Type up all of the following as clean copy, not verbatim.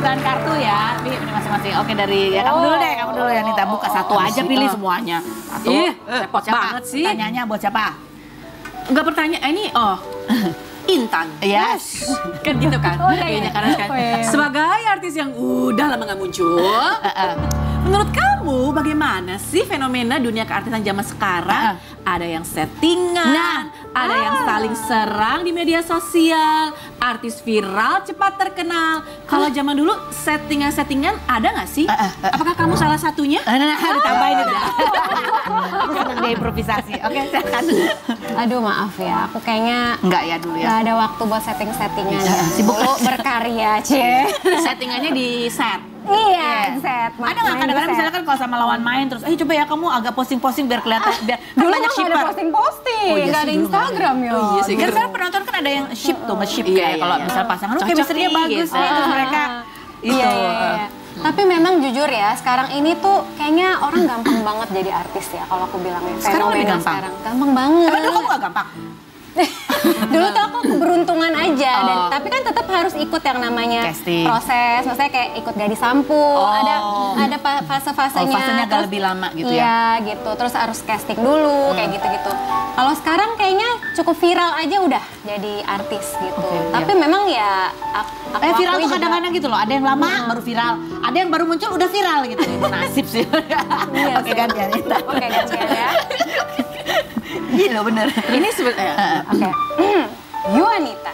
bukaan kartu ya. Ini masing-masing. Oke, dari ya kamu dulu ya Nita. Buka satu aja, pilih semuanya. Satu. Repot banget sih. Tanyanya buat siapa? Enggak pertanyaan ini, Intan. Yes. Kan gitu kan? Kayaknya karena kan sebagai artis yang udah lama nggak muncul. Menurut kamu bagaimana sih fenomena dunia keartisan zaman sekarang? Ada yang settingan, ada yang saling serang di media sosial, artis viral cepat terkenal. Kalau zaman dulu settingan ada nggak sih? Apakah kamu salah satunya? Ditambahin udah. Senang dia improvisasi. Oke, silakan. Aduh maaf ya, aku kayaknya Enggak ya dulu ya. nggak ada waktu buat setting-settingan. Sibuk Dulu berkarya, Cie. Settingannya di set. Iya, set. Ada nggak kadang-kadang misalnya kan kalau sama lawan main terus, coba ya kamu agak posting-posting biar kelihatan, biar dulu banyak nggak ada shipper. posting-posting, Oh, iya nggak sih, ada dulu Instagram ya. Oh, iya sih. Kan sekarang penonton kan ada yang ship tuh, nge-ship Iya, kayak iya, kalau iya. misal pasangan, Cocok chemistry-nya nih, bagus gitu. nih, terus mereka itu. Iya. Tapi memang jujur ya, sekarang ini tuh kayaknya orang gampang banget jadi artis ya kalau aku bilangnya. Sekarang lebih Fenomena gampang? Sekarang. Gampang banget. Tapi dulu kamu gak gampang? Dulu tuh aku keberuntungan aja, dan tapi kan tetap harus ikut yang namanya Casting. proses, maksudnya kayak ikut gadis sampo, ada fase-fasenya. Fasenya agak terus- lebih lama gitu ya? Iya gitu, terus harus casting dulu, kayak gitu-gitu. Kalau sekarang kayaknya cukup viral aja udah jadi artis gitu. Tapi memang ya aku Viral akui tuh juga- kadang-kadang gitu loh, ada yang lama baru viral, ada yang baru muncul udah viral gitu. Nasib sih. Iya Oke sih. gantian Nita. Oke gantian ya. Iya bener. Ini sebenarnya. Oke. Yuanita.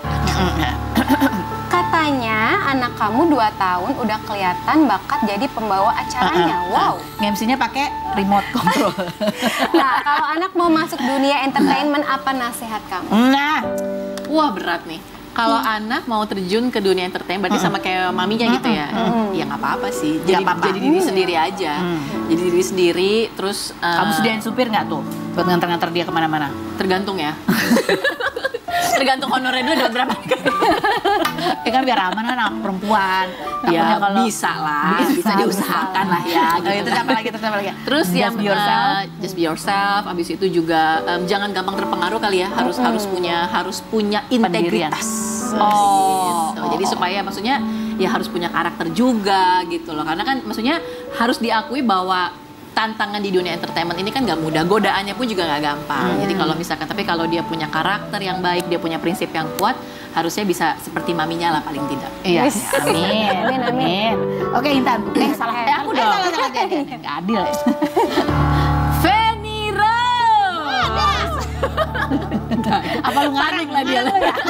Katanya anak kamu 2 tahun udah kelihatan bakat jadi pembawa acaranya. Wow. MC-nya pakai remote control. Nah, kalau anak mau masuk dunia entertainment, apa nasihat kamu? Nah, Wah berat nih. Kalau anak mau terjun ke dunia entertainment, berarti sama kayak maminya gitu ya? Ya nggak apa-apa sih. Jadi, apa-apa. jadi diri sendiri aja. Jadi diri sendiri, terus kamu sediain supir nggak tuh buat nganter-nganter dia kemana-mana? tergantung ya. Tergantung honornya dulu dapat berapa. Ya kan biar aman kan anak perempuan. Ya Takutnya bisa lah, bisa diusahakan lah ya. Oh, itu apa lagi? Terus Just yang be yourself. just be yourself. Abis itu juga jangan gampang terpengaruh kali ya. Harus punya integritas. Gitu. Jadi supaya maksudnya ya harus punya karakter juga gitu loh. Karena kan maksudnya harus diakui bahwa tantangan di dunia entertainment ini kan gak mudah, godaannya pun juga gak gampang. Jadi kalau misalkan, tapi kalau dia punya karakter yang baik, dia punya prinsip yang kuat, harusnya bisa seperti maminya lah paling tidak. Iya. Amin. Oke Intan. Salah. Aku dong. Salah. Gak adil ya. Feni Rose. Apa lu ngarang lah dia?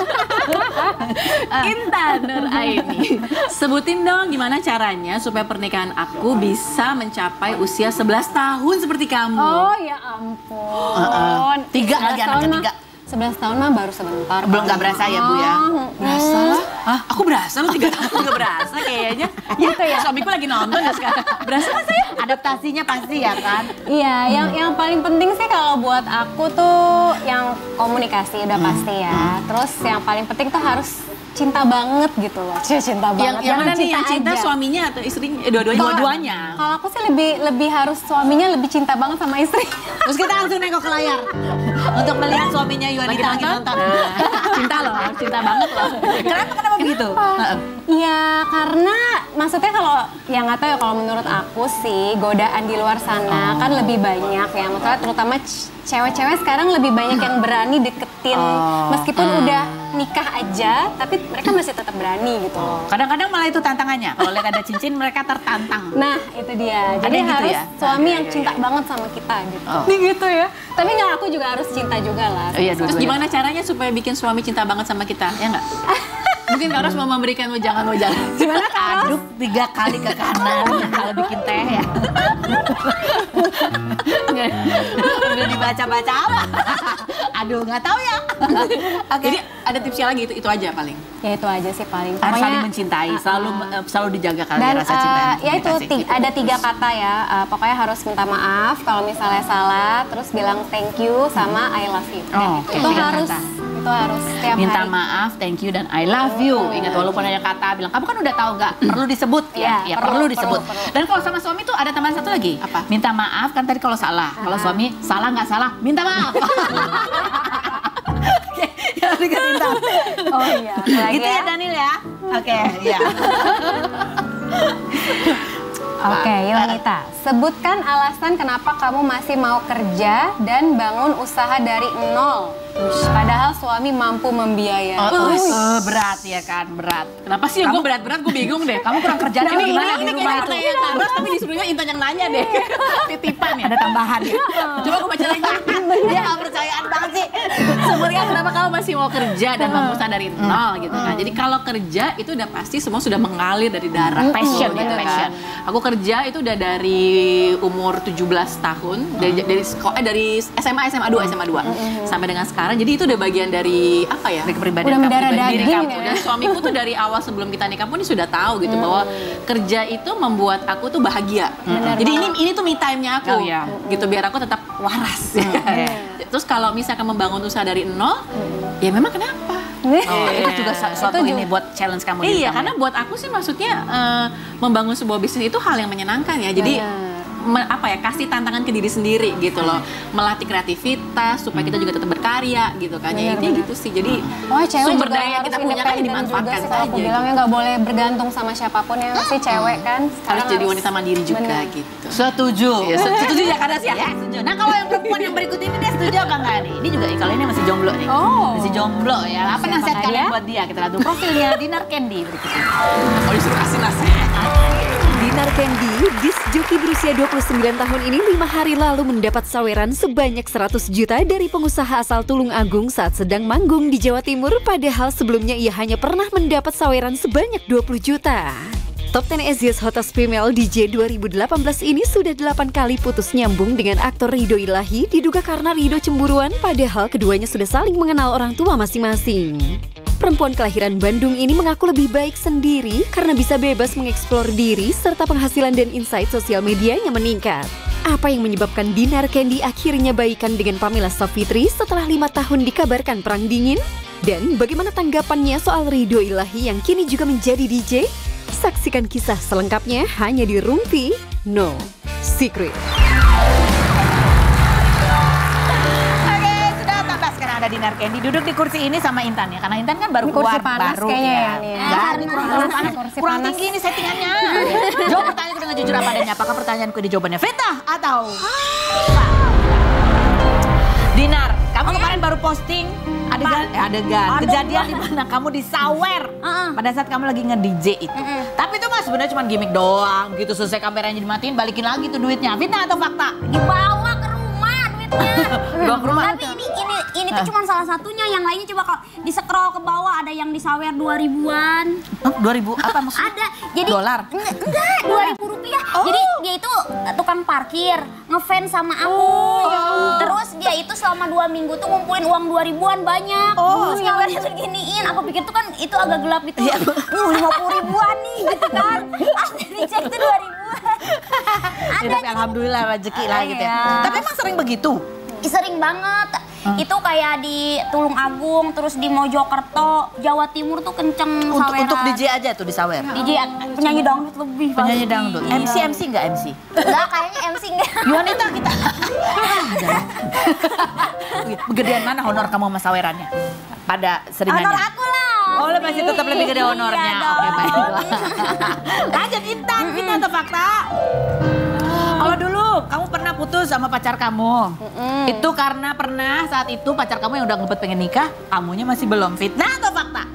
Intan Nuraini. Sebutin dong gimana caranya supaya pernikahan aku bisa mencapai usia 11 tahun seperti kamu. Oh ya ampun. 3 lagi anak ketiga. 11 tahun mah baru sebentar. Belum nggak berasa ya Bu ya? Berasa? Hah? Aku berasa loh 3 tahun juga berasa kayaknya. Gitu ya? Suamiku lagi nonton ya sekarang. Berasa kan saya? Adaptasinya pasti ya kan? Iya, yang paling penting sih kalau buat aku tuh yang komunikasi udah pasti ya. Terus yang paling penting tuh harus cinta banget gitu loh. Cinta banget. Yang mana nih yang cinta aja. suaminya atau istrinya? Dua-duanya. Dua-duanya. Kalau aku sih lebih harus suaminya lebih cinta banget sama istri. Terus kita langsung nengok ke layar untuk melihat suaminya Yuanita lagi nonton. Cinta loh, cinta banget loh. Kenapa begitu? Iya, karena maksudnya kalau ya nggak tahu ya, kalau menurut aku sih godaan di luar sana kan lebih banyak ya. Maksudnya terutama cewek-cewek sekarang lebih banyak yang berani deketin meskipun udah nikah aja, tapi mereka masih tetap berani gitu loh. Kadang-kadang malah itu tantangannya. Kalau lihat ada cincin mereka tertantang. Nah, itu dia. Ada Jadi yang gitu harus ya? suami yang cinta banget sama kita gitu. Gitu ya. Tapi nggak, aku juga harus cinta juga lah. Oh, iya, Terus gimana caranya supaya bikin suami cinta banget sama kita? Ya nggak? Mungkin Kak Ros mau memberikan wejangan-wejangan. Gimana Kak Ros? Aduk 3 kali ke kanan kalau bikin teh ya. Udah dibaca-baca apa? Aduh, nggak tahu ya. Oke. Jadi ada tipsnya lagi, itu aja paling. Ya itu aja sih paling. Harus Pokoknya, saling mencintai, selalu dijaga kali dan rasa cinta. ya itu ada 3 kata ya. Pokoknya harus minta maaf kalau misalnya salah, terus bilang thank you sama I love you. Oh, oke. Itu 3 harus kata. itu harus setiap Minta hari. maaf, thank you, dan I love you. Ingat walaupun ada kata bilang, kamu kan udah tahu nggak perlu disebut ya? Iya, Ya perlu perlu, disebut. perlu. Dan kalau sama suami tuh ada tambahan satu lagi. Apa? Minta maaf kan tadi kalau salah. Kalau suami salah nggak salah, minta maaf. Oke, ya udah Intan. Oh iya. apalagi Gitu ya Daniel ya. Oke, ya. Oke, Yunita, sebutkan alasan kenapa kamu masih mau kerja dan bangun usaha dari nol. Padahal suami mampu membiayai. Berat ya kan, berat. Kenapa sih gue berat-berat, gue bingung deh. Kamu kurang kerjaan apa gimana di rumah itu? Berat, tapi disuruhnya Intan yang nanya deh. Titipan ya. Ada tambahan ya. Coba gue baca lagi. Dia gak percayaan banget sih. Sebenarnya kenapa kamu masih mau kerja dan bangun usaha dari nol gitu kan. Jadi kalau kerja itu udah pasti semua sudah mengalir dari darah. Passion gitu gitu, kan. passion. Aku kerja itu udah dari umur 17 tahun. Dari SMA 2 sampai dengan sekarang. Jadi itu udah bagian dari apa ya? Dari kepribadian Udah mendarah diri daging kamu. ya. Dan suamiku tuh dari awal sebelum kita nikah pun dia sudah tahu gitu bahwa kerja itu membuat aku tuh bahagia. Jadi ini tuh me time-nya aku. Oh, iya. Gitu biar aku tetap waras. Terus kalau misalkan membangun usaha dari nol, ya memang kenapa? Oh, itu juga suatu ini buat challenge kamu. Iya, karena buat aku sih maksudnya membangun sebuah bisnis itu hal yang menyenangkan ya. Jadi kasih tantangan ke diri sendiri gitu loh, melatih kreativitas supaya kita juga tetap berkarya gitu kan. Ya ini gitu sih. Jadi sumber daya yang kita punya kan dimanfaatkan saja. Aku bilangnya nggak boleh bergantung sama siapapun ya, sih cewek kan. Harus jadi wanita mandiri juga gitu. Setuju. Ya, setuju ya karena sih. Ya, setuju. Nah kalau yang perempuan yang berikut ini dia setuju apa enggak nih? Ini juga kalau ini masih jomblo nih. Masih jomblo ya. Apa nasihat kalian buat dia? Kita lihat dulu profilnya Dinar Candy berikut ini. Oh disuruh kasih nasihat. Dinar Candy, disc joki berusia 29 tahun ini 5 hari lalu mendapat saweran sebanyak 100 juta dari pengusaha asal Tulung Agung saat sedang manggung di Jawa Timur, padahal sebelumnya ia hanya pernah mendapat saweran sebanyak 20 juta. Top 10 Easiest Hottest Female DJ 2018 ini sudah 8 kali putus nyambung dengan aktor Ridho Ilahi, diduga karena Ridho cemburuan, padahal keduanya sudah saling mengenal orang tua masing-masing. Perempuan kelahiran Bandung ini mengaku lebih baik sendiri karena bisa bebas mengeksplor diri serta penghasilan dan insight sosial medianya meningkat. Apa yang menyebabkan Dinar Candy akhirnya baikan dengan Pamela Safitri setelah 5 tahun dikabarkan perang dingin? Dan bagaimana tanggapannya soal Ridho Ilahi yang kini juga menjadi DJ? Saksikan kisah selengkapnya hanya di Rumpi No Secret. Ada Dinar Candy duduk di kursi ini sama Intan ya, karena Intan kan baru Ini kursi keluar panas baru kayaknya ya. ya, nih. Ini kurang panas. tinggi ini settingannya. Jawab pertanyaanku dengan jujur apa adanya. Apakah pertanyaanku ini jawabannya fitnah atau Dinar, kamu kemarin baru posting adegan kejadian di mana kamu disawer pada saat kamu lagi nge-DJ itu. Tapi itu mah sebenarnya cuma gimmick doang gitu, selesai kameranya dimatiin balikin lagi tuh duitnya. Fitnah atau fakta? Dibawa ke rumah duitnya. Bawa ke rumah. Tapi ini tuh cuma salah satunya, yang lainnya coba kalau di-scroll ke bawah ada yang disawer 2000-an. 2000 apa maksudnya? Ada. Jadi dolar. Enggak, 2000 rupiah. Jadi dia itu tukang parkir, ngefans sama aku. Terus dia itu selama 2 minggu tuh ngumpulin uang 2000-an banyak. Terus nyawernya seginiin. Aku pikir tuh kan itu agak gelap gitu. 50 ribuan nih gitu kan. Asli dicek tuh 2000-an. Ya, tapi alhamdulillah rezeki lah gitu ya. Tapi emang sering begitu? Sering banget. Itu kayak di Tulung Agung, terus di Mojokerto, Jawa Timur tuh kenceng saweran. Untuk DJ aja tuh disawer? DJ penyanyi dangdut lebih Penyanyi pasti. dangdut. MC enggak MC? Enggak, kayaknya MC enggak. Yuanita kita. Gedean mana honor kamu sama sawerannya? Pada seringannya? Honor aku lah. Oh, lo masih tetap lebih gede honornya. Iya Oke, dong. baiklah. Lanjut Intan, fitnah atau fakta? Kalau dulu kamu pernah putus sama pacar kamu, itu karena pernah saat itu pacar kamu yang udah ngebet pengen nikah, kamunya masih belum. Fitnah atau fakta?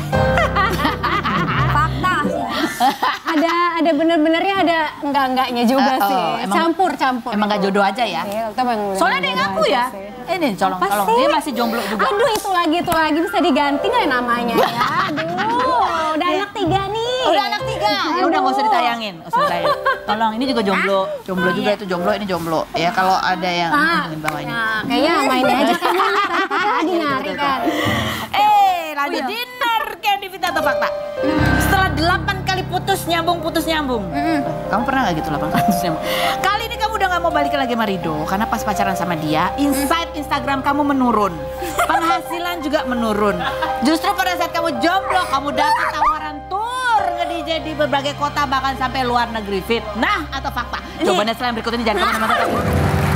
Fakta sih. Ada bener-benernya, ada enggak-enggaknya juga sih. Campur. Emang gak jodoh aja ya? Iya, kita emang Soalnya dia ngaku ya. Ini tolong, dia masih jomblo juga. Aduh, itu lagi bisa diganti nggak namanya ya? Aduh, udah anak 3 nih. Udah anak 3. Ya udah nggak usah ditayangin, Tolong, ini juga jomblo juga itu jomblo, ini jomblo. Ya kalau ada yang ingin bawa ini. Nah, kayaknya mainnya aja kan tadi nyari kan. Lanjut Dinar Candy, fitnah atau fakta? Setelah 8 kali putus nyambung. Kamu pernah nggak gitu 8 kali putus nyambung? Kali ini kamu udah nggak mau balik lagi sama Ridho karena pas pacaran sama dia, insight Instagram kamu menurun, penghasilan juga menurun. Justru pada saat kamu jomblo, kamu dapat tawaran tour nge-DJ di berbagai kota bahkan sampai luar negeri. Fitnah atau fakta? Jawabannya setelah yang berikut ini, jangan kemana-mana.